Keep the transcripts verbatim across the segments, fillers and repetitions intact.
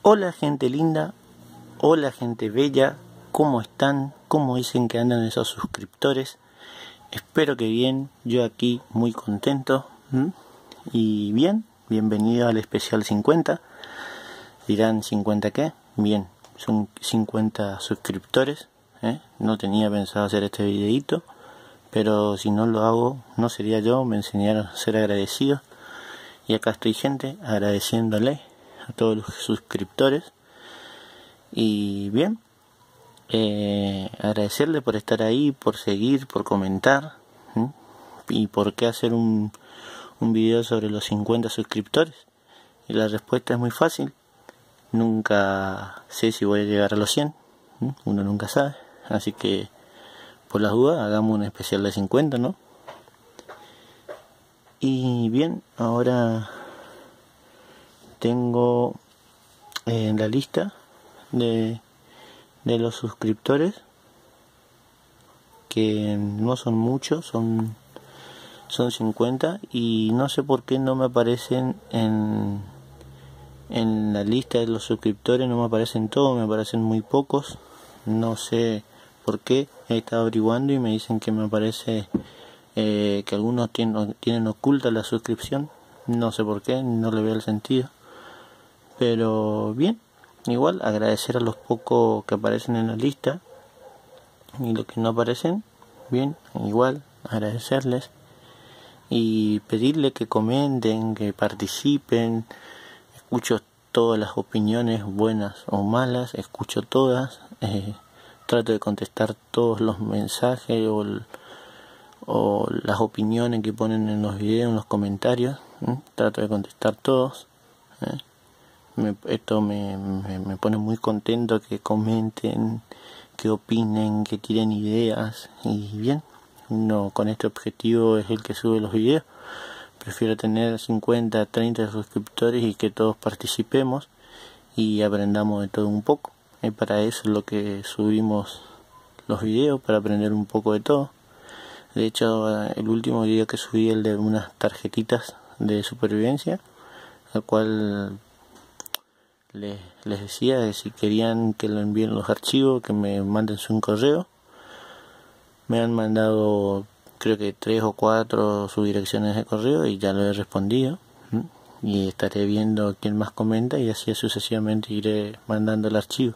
Hola gente linda, hola gente bella, ¿cómo están? ¿Cómo dicen que andan esos suscriptores? Espero que bien, yo aquí muy contento. ¿Mm? Y bien, bienvenido al especial cincuenta. Dirán, ¿cincuenta qué? Bien, son cincuenta suscriptores, ¿eh? No tenía pensado hacer este videito, pero si no lo hago, no sería yo, me enseñaron a ser agradecido. Y acá estoy gente, agradeciéndole a todos los suscriptores. Y bien, eh, agradecerle por estar ahí, por seguir, por comentar. ¿sí? Y por qué hacer un, un video sobre los cincuenta suscriptores. Y la respuesta es muy fácil. Nunca sé si voy a llegar a los cien. ¿sí? Uno nunca sabe. Así que por las dudas hagamos un especial de cincuenta, ¿no? Y bien, ahora tengo eh, en la lista de, de los suscriptores, que no son muchos, son, son cincuenta, y no sé por qué no me aparecen en, en la lista de los suscriptores, no me aparecen todos, me aparecen muy pocos, no sé por qué. He estado averiguando y me dicen que me aparece eh, que algunos tienen, tienen oculta la suscripción, no sé por qué, no le veo el sentido, pero bien. Igual agradecer a los pocos que aparecen en la lista, y los que no aparecen, bien, igual agradecerles y pedirle que comenten, que participen. Escucho todas las opiniones, buenas o malas, escucho todas, eh, trato de contestar todos los mensajes o, el, o las opiniones que ponen en los videos, en los comentarios, ¿eh? Trato de contestar todos, ¿eh? Me, esto me, me, me pone muy contento que comenten, que opinen, que tiren ideas. Y bien, uno con este objetivo es el que sube los videos. Prefiero tener cincuenta, treinta suscriptores y que todos participemos y aprendamos de todo un poco. Y para eso es lo que subimos los videos, para aprender un poco de todo. De hecho, el último video que subí, el de unas tarjetitas de supervivencia, al cual Les, les decía que si querían que lo envíen los archivos, que me manden su correo. Me han mandado creo que tres o cuatro sus direcciones de correo y ya lo he respondido. ¿sí? Y estaré viendo quién más comenta y así sucesivamente iré mandando el archivo.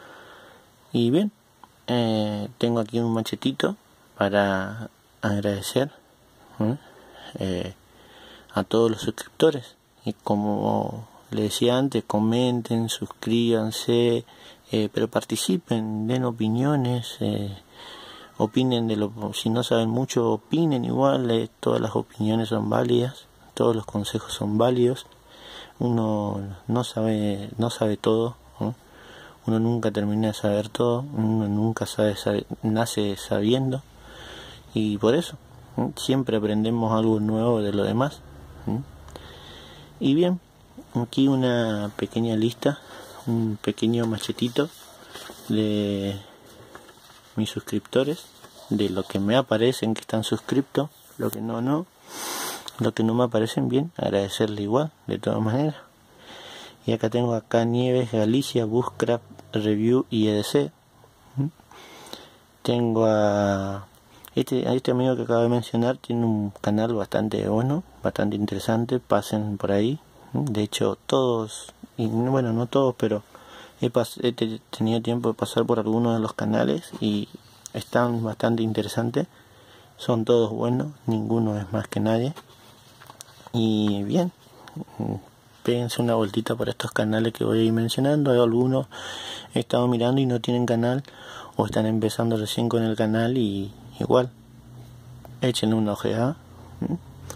Y bien, eh, tengo aquí un machetito para agradecer ¿sí? eh, a todos los suscriptores. Y como les decía antes, comenten, suscríbanse, eh, pero participen, den opiniones, eh, opinen de lo, si no saben mucho, opinen igual, eh, todas las opiniones son válidas, todos los consejos son válidos. Uno no sabe, no sabe todo, ¿no? Uno nunca termina de saber todo, uno nunca sabe, sabe nace sabiendo, y por eso ¿no? siempre aprendemos algo nuevo de lo demás. ¿no? Y bien, aquí una pequeña lista, un pequeño machetito de mis suscriptores, de lo que me aparecen que están suscriptos, lo que no, no, lo que no me aparecen, bien, agradecerle igual, de todas maneras. Y acá tengo acá Nieves, Galicia, Bushcraft, Review y E D C. ¿Mm? Tengo a este, a este amigo que acabo de mencionar, tiene un canal bastante bueno, bastante interesante, pasen por ahí. De hecho, todos, y bueno, no todos, pero he, pas he tenido tiempo de pasar por algunos de los canales y están bastante interesantes. Son todos buenos, ninguno es más que nadie. Y bien, péguense una vueltita por estos canales que voy a ir mencionando. Hay algunos he estado mirando y no tienen canal, o están empezando recién con el canal, y igual, échenle una ojeada. ¿Mm?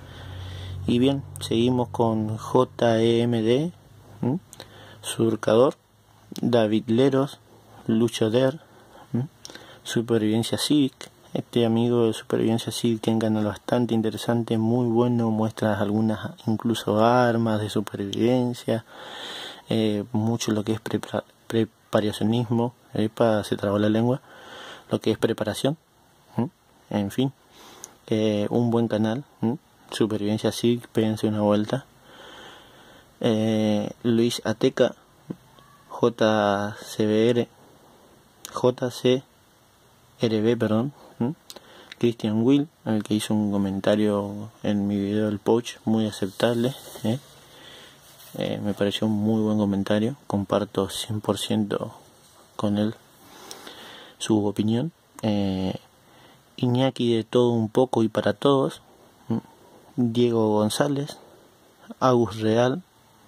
Y bien, seguimos con J E M D, ¿m? Surcador, David Leros, Lucho Der, ¿m? Supervivencia Civic. Este amigo de Supervivencia Civic tiene un canal bastante interesante, muy bueno, muestra algunas incluso armas de supervivencia, eh, mucho lo que es prepara preparacionismo, eh, para, se trabó la lengua, lo que es preparación, ¿m? en fin, eh, un buen canal. ¿m? Supervivencia Civic, péguense una vuelta. eh, Luis Ateca, J C B R, J C R B, perdón, ¿m? Christian Will, el que hizo un comentario en mi video del Pouch muy aceptable, ¿eh? Eh, me pareció un muy buen comentario, comparto cien por ciento con él su opinión. eh, Iñaki de todo un poco y para todos, ¿m? Diego González, Agus Real,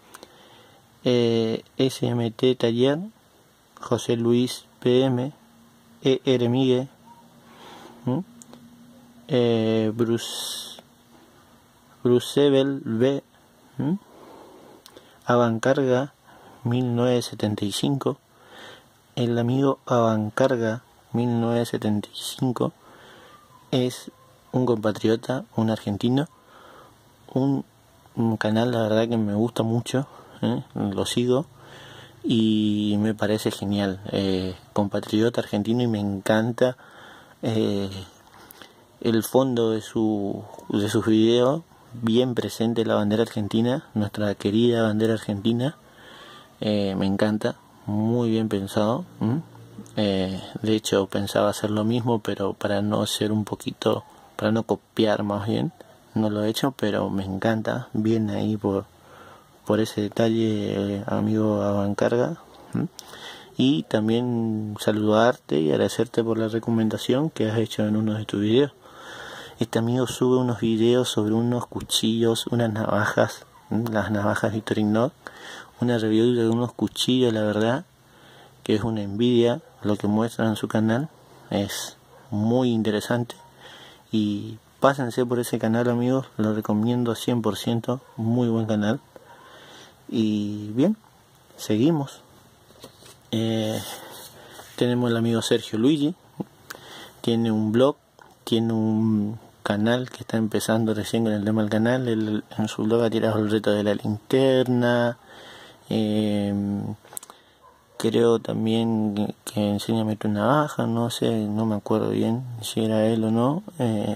eh, S M T Taller, José Luis P M, E R Migue, ¿m? Eh, Bruce Brucebel B, ¿m? Avancarga mil novecientos setenta y cinco, el amigo Avancarga mil novecientos setenta y cinco es un compatriota, un argentino, un, un canal la verdad que me gusta mucho, ¿eh? Lo sigo y me parece genial, eh, compatriota argentino, y me encanta eh, el fondo de su de sus videos, bien presente la bandera argentina, nuestra querida bandera argentina. Eh, me encanta, muy bien pensado. Eh, de hecho pensaba hacer lo mismo, pero para no ser un poquito, para no copiar más bien, no lo he hecho, pero me encanta, bien ahí por, por ese detalle, eh, amigo Avancarga. Y también saludarte y agradecerte por la recomendación que has hecho en uno de tus videos. Este amigo sube unos videos sobre unos cuchillos, unas navajas, las navajas Victorinox, una review de unos cuchillos, la verdad que es una envidia lo que muestran en su canal, es muy interesante, y pásense por ese canal, amigos, lo recomiendo cien por ciento, muy buen canal. Y bien, seguimos. Eh, tenemos el amigo Sergio Luigi, tiene un blog, tiene un canal que está empezando recién con el tema del canal. Él, en su blog ha tirado el reto de la linterna, eh, creo también que, que enseña a meter una navaja, no sé, no me acuerdo bien si era él o no, eh,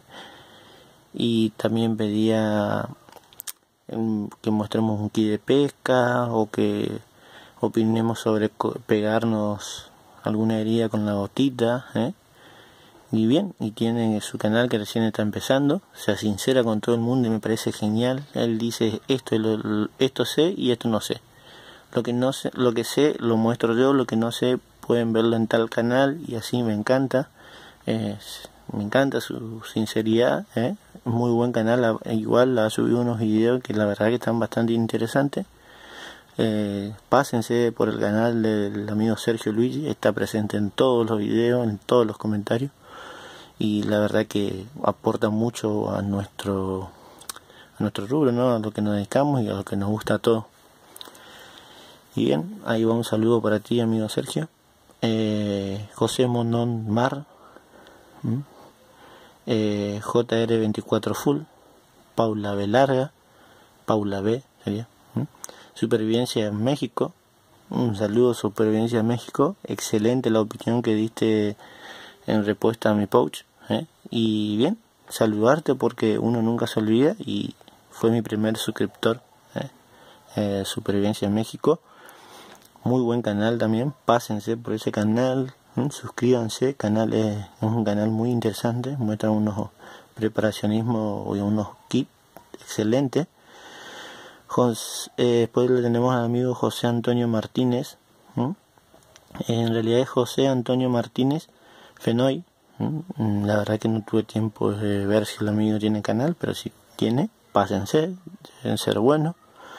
y también pedía eh, que mostremos un kit de pesca, o que opinemos sobre pegarnos alguna herida con la gotita, ¿eh? Y bien, y tiene su canal que recién está empezando, se sincera con todo el mundo y me parece genial. Él dice esto, lo, esto sé y esto no sé. Lo que no sé, lo que sé lo muestro yo, lo que no sé pueden verlo en tal canal, y así me encanta. Eh, me encanta su sinceridad, ¿eh? Muy buen canal, igual ha subido unos videos que la verdad que están bastante interesantes. Eh, pásense por el canal del amigo Sergio Luigi, está presente en todos los videos, en todos los comentarios, y la verdad que aporta mucho a nuestro a nuestro rubro, ¿no? A lo que nos dedicamos y a lo que nos gusta a todos. Y bien, ahí va un saludo para ti, amigo Sergio. eh, José Monón Mar, ¿Mm? eh, J R veinticuatro Full, Paula B Larga, Paula B sería, ¿Mm? Supervivencia en México, un saludo, Supervivencia en México, excelente la opinión que diste en respuesta a mi Pouch, ¿eh? Y bien, saludarte porque uno nunca se olvida, y fue mi primer suscriptor, ¿eh? Eh, Supervivencia en México, muy buen canal también, pásense por ese canal, ¿eh? Suscríbanse, canal es, es un canal muy interesante, muestra unos preparacionismos y unos kits excelentes. José, eh, después le tenemos al amigo José Antonio Martínez, ¿eh? En realidad es José Antonio Martínez Fenoy. La verdad que no tuve tiempo de ver si el amigo tiene canal, pero si tiene, pásense, deben ser buenos.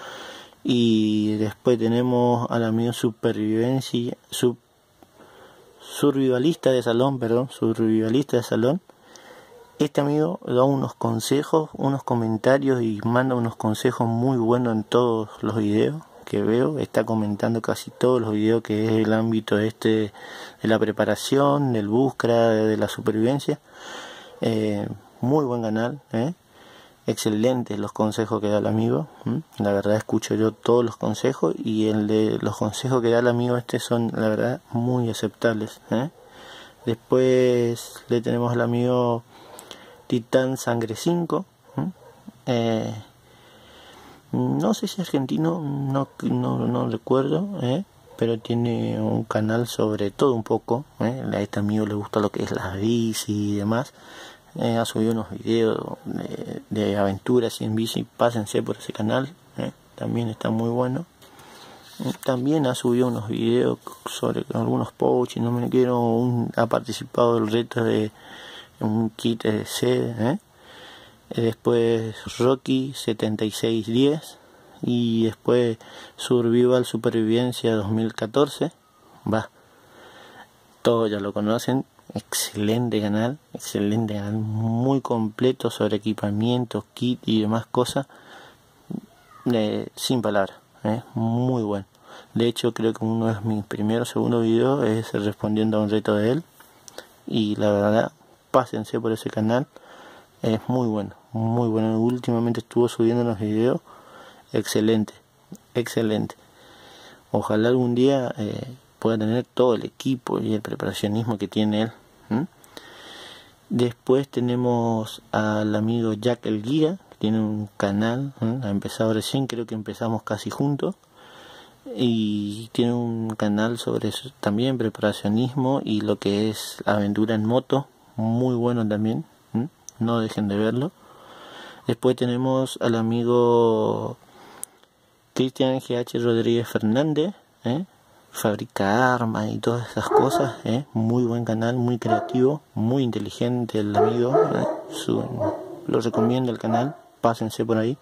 Y después tenemos al amigo Supervivencia, sub, Survivalista de Salón, perdón, Survivalista de Salón. Este amigo da unos consejos, unos comentarios y manda unos consejos muy buenos en todos los videos que veo. Está comentando casi todos los videos, que es el ámbito este de la preparación, del búsqueda, de la supervivencia. Eh, muy buen canal, ¿eh? Excelentes los consejos que da el amigo. ¿Mm? La verdad escucho yo todos los consejos, y el de los consejos que da el amigo este son la verdad muy aceptables, ¿eh? Después le tenemos al amigo Titán Sangre cinco, ¿Mm? eh, no sé si argentino, no, no, no recuerdo, ¿eh? pero tiene un canal sobre todo un poco, ¿eh? A este amigo le gusta lo que es la bici y demás. Eh, ha subido unos videos de, de aventuras en bici, pásense por ese canal, ¿eh? También está muy bueno. Eh, también ha subido unos videos sobre algunos pouches, no me quiero, un, ha participado del reto de un kit de C, ¿eh? Después Rocky setenta y seis diez y después Survival Supervivencia dos mil catorce. Va, todos ya lo conocen. Excelente canal, excelente canal, muy completo sobre equipamiento, kit y demás cosas, eh, sin palabras, eh, muy bueno. De hecho, creo que uno de mis primeros segundo videos es respondiendo a un reto de él, y la verdad, pásense por ese canal, es muy bueno, muy bueno. Últimamente estuvo subiendo unos videos excelente, excelente. Ojalá algún día eh, pueda tener todo el equipo y el preparacionismo que tiene él. ¿Mm? Después tenemos al amigo Jack el Guía, que tiene un canal, ¿eh? Ha empezado recién, creo que empezamos casi juntos, y tiene un canal sobre eso, también preparacionismo y lo que es aventura en moto, muy bueno también, ¿eh? No dejen de verlo. Después tenemos al amigo Cristian G H Rodríguez Fernández, ¿eh? Fabrica armas y todas esas cosas, ¿eh? Muy buen canal, muy creativo, muy inteligente el amigo, ¿eh? Su, lo recomiendo el canal, pásense por ahí.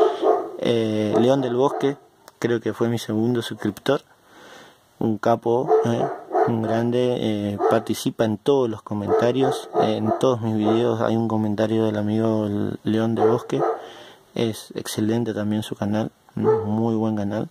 eh, León del Bosque, creo que fue mi segundo suscriptor, un capo, ¿eh? Un grande, eh, participa en todos los comentarios, eh, en todos mis videos hay un comentario del amigo León del Bosque, es excelente también su canal, muy buen canal.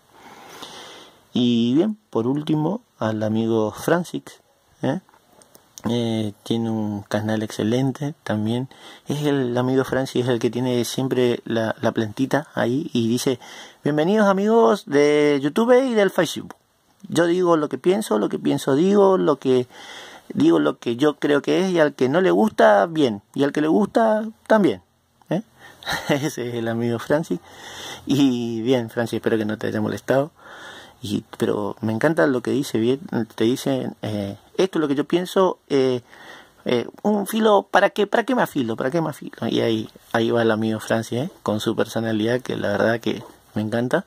Y bien, por último, al amigo Francis, ¿eh? Eh, tiene un canal excelente también. Es el amigo Francis, es el que tiene siempre la, la plantita ahí y dice: bienvenidos amigos de YouTube y del Facebook. Yo digo lo que pienso, lo que pienso digo, lo que digo lo que yo creo que es, y al que no le gusta, bien, y al que le gusta, también, ¿eh? Ese es el amigo Francis. Y bien, Francis, espero que no te haya molestado. Y, pero me encanta lo que dice, bien, te dice, eh, esto es lo que yo pienso, eh, eh, un filo, ¿para qué? ¿Para qué me afilo? ¿Para qué me afilo? Y ahí, ahí va el amigo Francis, ¿eh? Con su personalidad, que la verdad que me encanta.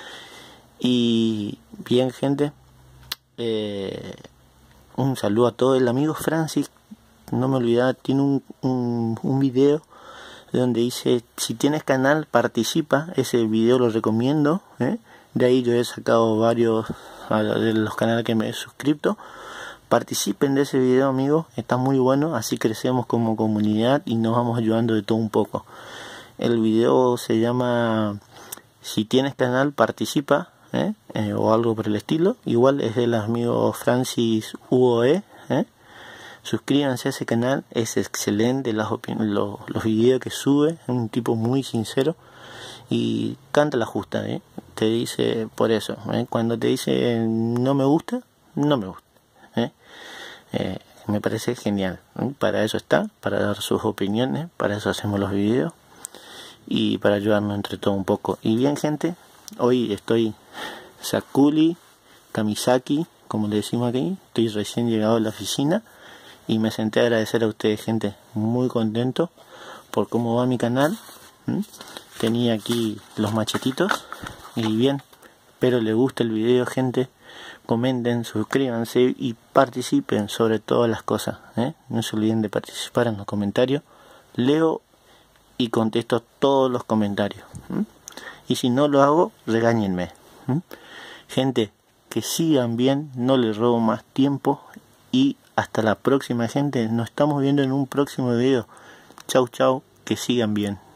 Y bien, gente, eh, un saludo a todo el amigo Francis, no me olvidaba, tiene un, un, un video donde dice: si tienes canal, participa. Ese video lo recomiendo, ¿eh? De ahí yo he sacado varios de los canales que me he suscrito. Participen de ese video, amigos, está muy bueno, así crecemos como comunidad y nos vamos ayudando de todo un poco. El video se llama si tienes canal, participa, ¿eh? Eh, o algo por el estilo. Igual es del amigo Francis U O E, ¿eh? Suscríbanse a ese canal, es excelente las los, los videos que sube, es un tipo muy sincero y canta la justa, ¿eh? Te dice por eso, ¿eh? Cuando te dice no me gusta, no me gusta, ¿eh? Eh, me parece genial, ¿eh? Para eso está, para dar sus opiniones, para eso hacemos los videos y para ayudarnos entre todo un poco. Y bien, gente, hoy estoy Sakuli Kamisaki, como le decimos aquí, estoy recién llegado a la oficina y me senté a agradecer a ustedes, gente, muy contento por cómo va mi canal. ¿Mm? Tenía aquí los machetitos y bien, espero les guste el video, gente. Comenten, suscríbanse y participen sobre todas las cosas, ¿eh? No se olviden de participar en los comentarios, leo y contesto todos los comentarios. ¿Mm? Y si no lo hago, regáñenme. ¿Mm? Gente, que sigan bien, no les robo más tiempo y hasta la próxima, gente. Nos estamos viendo en un próximo video. Chau chau, que sigan bien.